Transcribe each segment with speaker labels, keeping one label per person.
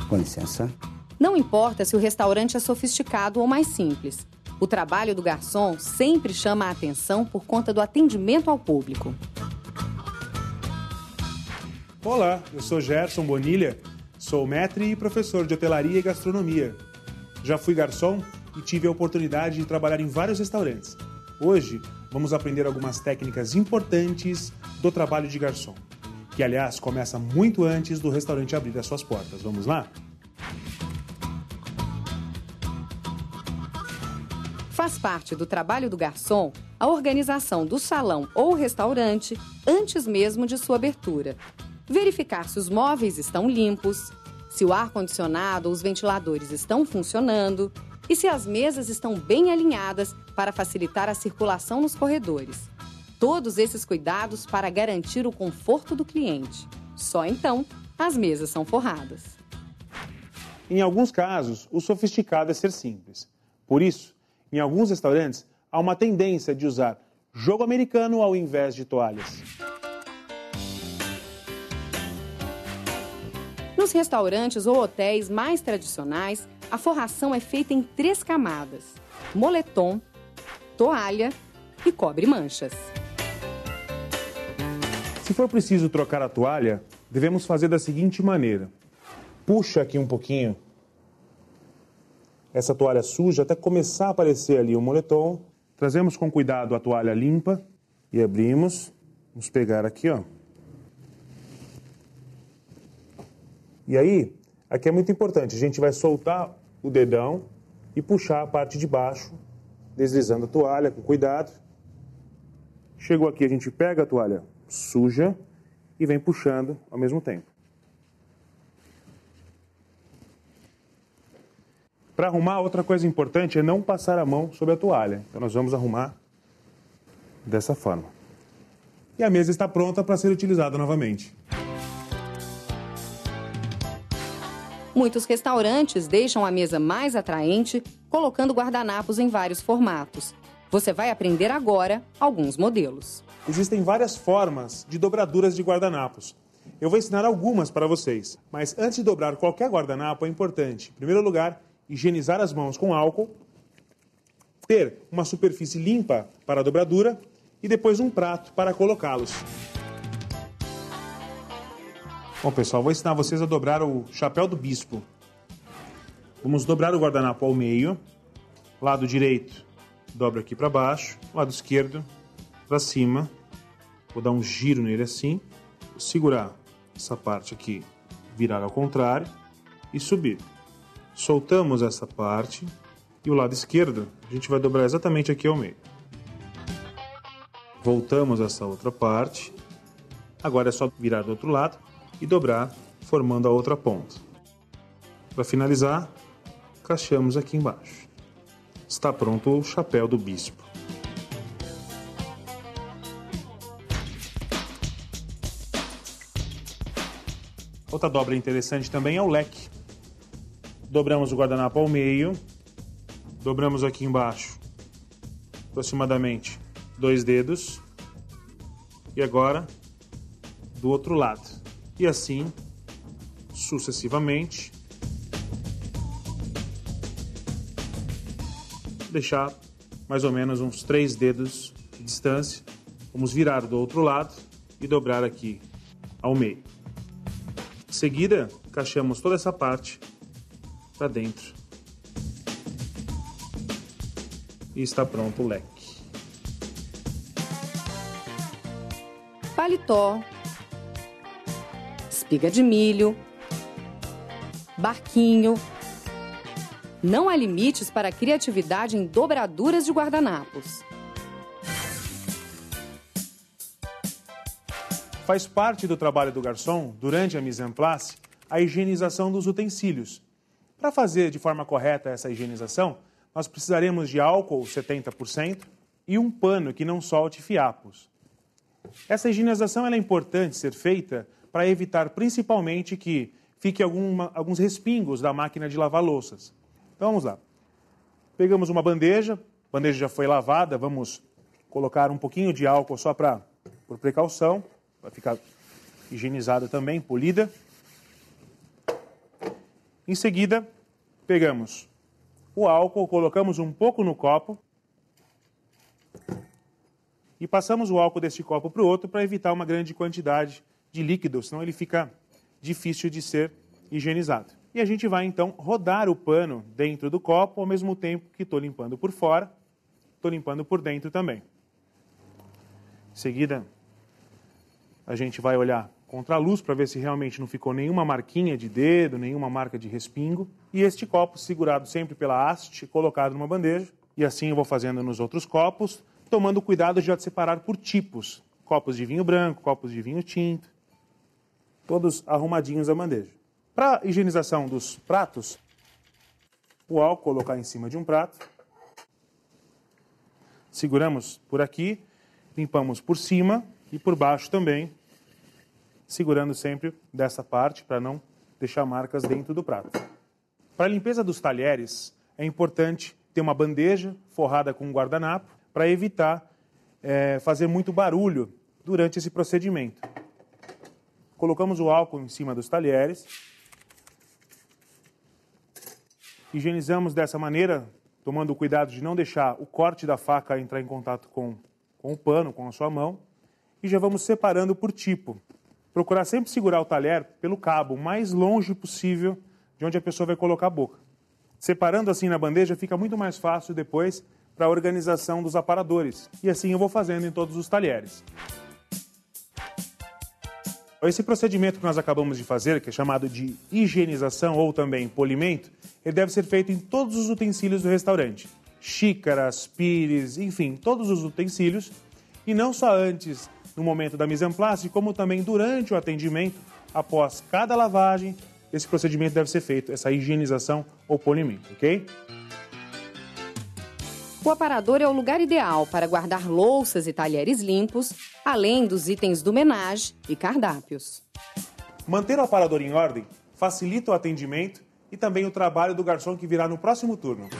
Speaker 1: Com licença.
Speaker 2: Não importa se o restaurante é sofisticado ou mais simples. O trabalho do garçom sempre chama a atenção por conta do atendimento ao público.
Speaker 3: Olá, eu sou Gerson Bonilha, sou maître e professor de hotelaria e gastronomia. Já fui garçom e tive a oportunidade de trabalhar em vários restaurantes. Hoje, vamos aprender algumas técnicas importantes do trabalho de garçom, que, aliás, começa muito antes do restaurante abrir as suas portas. Vamos lá?
Speaker 2: Faz parte do trabalho do garçom a organização do salão ou restaurante antes mesmo de sua abertura. Verificar se os móveis estão limpos, se o ar-condicionado ou os ventiladores estão funcionando e se as mesas estão bem alinhadas para facilitar a circulação nos corredores. Todos esses cuidados para garantir o conforto do cliente. Só então, as mesas são forradas.
Speaker 3: Em alguns casos, o sofisticado é ser simples. Por isso, em alguns restaurantes, há uma tendência de usar jogo americano ao invés de toalhas.
Speaker 2: Nos restaurantes ou hotéis mais tradicionais, a forração é feita em 3 camadas: moletom, toalha e cobre-manchas.
Speaker 3: Se for preciso trocar a toalha, devemos fazer da seguinte maneira. Puxa aqui um pouquinho essa toalha suja até começar a aparecer ali o moletom. Trazemos com cuidado a toalha limpa e abrimos. Vamos pegar aqui, ó. E aí, aqui é muito importante, a gente vai soltar o dedão e puxar a parte de baixo, deslizando a toalha com cuidado. Chegou aqui, a gente pega a toalha suja e vem puxando ao mesmo tempo. Para arrumar, outra coisa importante é não passar a mão sobre a toalha. Então nós vamos arrumar dessa forma. E a mesa está pronta para ser utilizada novamente.
Speaker 2: Muitos restaurantes deixam a mesa mais atraente, colocando guardanapos em vários formatos. Você vai aprender agora alguns modelos.
Speaker 3: Existem várias formas de dobraduras de guardanapos. Eu vou ensinar algumas para vocês. Mas antes de dobrar qualquer guardanapo é importante, em primeiro lugar, higienizar as mãos com álcool, ter uma superfície limpa para a dobradura e depois um prato para colocá-los. Bom, pessoal, vou ensinar vocês a dobrar o chapéu do bispo. Vamos dobrar o guardanapo ao meio. Lado direito, dobra aqui para baixo. Lado esquerdo, para cima. Vou dar um giro nele assim. Vou segurar essa parte aqui, virar ao contrário e subir. Soltamos essa parte e o lado esquerdo a gente vai dobrar exatamente aqui ao meio. Voltamos essa outra parte. Agora é só virar do outro lado e dobrar, formando a outra ponta. Para finalizar, encaixamos aqui embaixo. Está pronto o chapéu do bispo. Outra dobra interessante também é o leque. Dobramos o guardanapo ao meio, dobramos aqui embaixo aproximadamente 2 dedos e agora do outro lado. E assim sucessivamente. Deixar mais ou menos uns 3 dedos de distância. Vamos virar do outro lado e dobrar aqui ao meio. Em seguida, encaixamos toda essa parte para dentro. E está pronto o leque.
Speaker 2: Paletó, espiga de milho, barquinho. Não há limites para a criatividade em dobraduras de guardanapos.
Speaker 3: Faz parte do trabalho do garçom, durante a mise en place, a higienização dos utensílios. Para fazer de forma correta essa higienização, nós precisaremos de álcool 70% e um pano que não solte fiapos. Essa higienização é importante ser feita para evitar principalmente que fique alguns respingos da máquina de lavar louças. Então vamos lá. Pegamos uma bandeja, a bandeja já foi lavada, vamos colocar um pouquinho de álcool só por precaução, para ficar higienizada também, polida. Em seguida, pegamos o álcool, colocamos um pouco no copo e passamos o álcool deste copo para o outro para evitar uma grande quantidade de líquido, senão ele fica difícil de ser higienizado. E a gente vai então rodar o pano dentro do copo ao mesmo tempo que estou limpando por fora, estou limpando por dentro também. Em seguida, a gente vai olhar contra a luz para ver se realmente não ficou nenhuma marquinha de dedo, nenhuma marca de respingo. E este copo segurado sempre pela haste, colocado numa bandeja. E assim eu vou fazendo nos outros copos, tomando cuidado de já separar por tipos. Copos de vinho branco, copos de vinho tinto, todos arrumadinhos na bandeja. Para a higienização dos pratos, o álcool colocar em cima de um prato. Seguramos por aqui, limpamos por cima e por baixo também, segurando sempre dessa parte para não deixar marcas dentro do prato. Para a limpeza dos talheres, é importante ter uma bandeja forrada com um guardanapo para evitar fazer muito barulho durante esse procedimento. Colocamos o álcool em cima dos talheres, higienizamos dessa maneira, tomando cuidado de não deixar o corte da faca entrar em contato com o pano, com a sua mão, e já vamos separando por tipo. Procurar sempre segurar o talher pelo cabo, o mais longe possível de onde a pessoa vai colocar a boca. Separando assim na bandeja fica muito mais fácil depois para a organização dos aparadores. E assim eu vou fazendo em todos os talheres. Esse procedimento que nós acabamos de fazer, que é chamado de higienização ou também polimento, ele deve ser feito em todos os utensílios do restaurante. Xícaras, pires, enfim, todos os utensílios. E não só antes, no momento da mise en place, como também durante o atendimento, após cada lavagem, esse procedimento deve ser feito, essa higienização ou polimento, ok?
Speaker 2: O aparador é o lugar ideal para guardar louças e talheres limpos, além dos itens do menage e cardápios.
Speaker 3: Manter o aparador em ordem facilita o atendimento e também o trabalho do garçom que virá no próximo turno.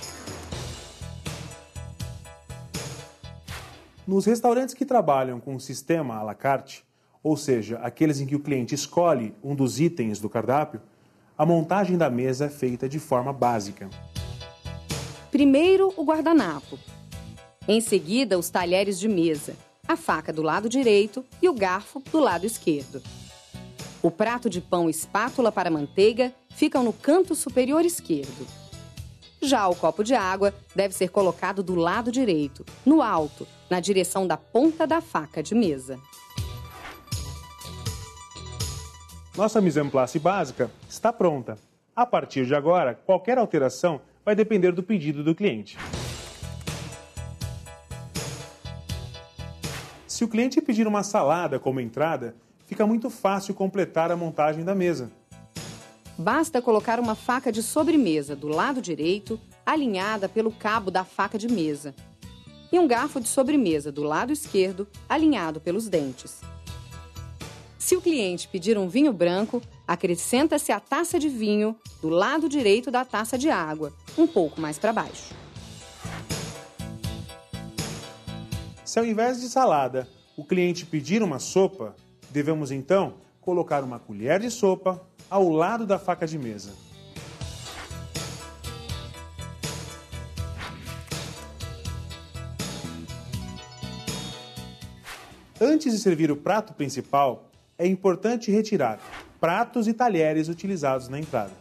Speaker 3: Nos restaurantes que trabalham com o sistema à la carte, ou seja, aqueles em que o cliente escolhe um dos itens do cardápio, a montagem da mesa é feita de forma básica.
Speaker 2: Primeiro, o guardanapo. Em seguida, os talheres de mesa, a faca do lado direito e o garfo do lado esquerdo. O prato de pão e espátula para manteiga ficam no canto superior esquerdo. Já o copo de água deve ser colocado do lado direito, no alto, na direção da ponta da faca de mesa.
Speaker 3: Nossa mise en place básica está pronta. A partir de agora, qualquer alteração vai depender do pedido do cliente. Se o cliente pedir uma salada como entrada, fica muito fácil completar a montagem da mesa.
Speaker 2: Basta colocar uma faca de sobremesa do lado direito, alinhada pelo cabo da faca de mesa, e um garfo de sobremesa do lado esquerdo, alinhado pelos dentes. Se o cliente pedir um vinho branco, acrescenta-se a taça de vinho do lado direito da taça de água, um pouco mais para baixo.
Speaker 3: Se ao invés de salada, o cliente pedir uma sopa, devemos então colocar uma colher de sopa ao lado da faca de mesa. Antes de servir o prato principal, é importante retirar pratos e talheres utilizados na entrada.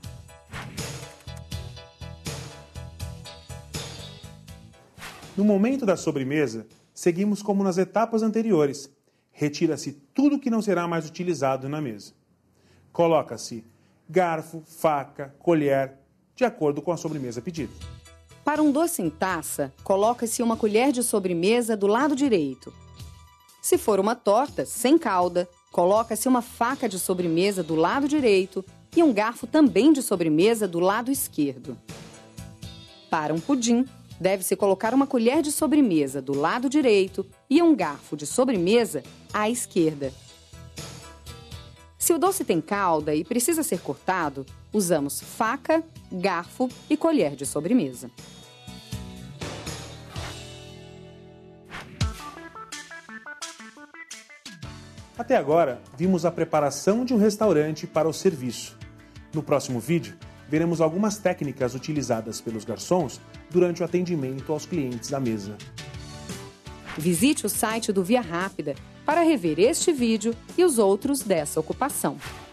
Speaker 3: No momento da sobremesa, seguimos como nas etapas anteriores. Retira-se tudo que não será mais utilizado na mesa. Coloca-se garfo, faca, colher, de acordo com a sobremesa pedida.
Speaker 2: Para um doce em taça, coloca-se uma colher de sobremesa do lado direito. Se for uma torta, sem calda, coloca-se uma faca de sobremesa do lado direito e um garfo também de sobremesa do lado esquerdo. Para um pudim, deve-se colocar uma colher de sobremesa do lado direito e um garfo de sobremesa à esquerda. Se o doce tem calda e precisa ser cortado, usamos faca, garfo e colher de sobremesa.
Speaker 3: Até agora, vimos a preparação de um restaurante para o serviço. No próximo vídeo, veremos algumas técnicas utilizadas pelos garçons durante o atendimento aos clientes da mesa.
Speaker 2: Visite o site do Via Rápida para rever este vídeo e os outros dessa ocupação.